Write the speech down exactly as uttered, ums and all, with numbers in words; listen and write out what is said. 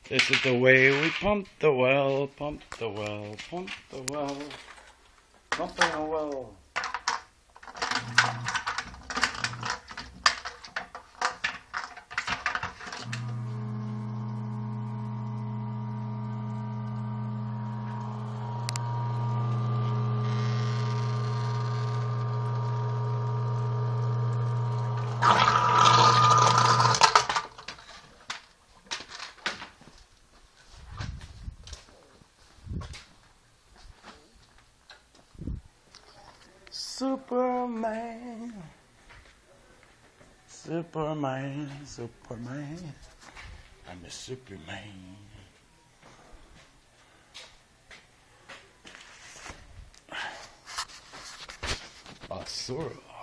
This is the way we pump the well, pump the well, pump the well, pumping a well. Superman, Superman, Superman, I'm a Superman. Basura.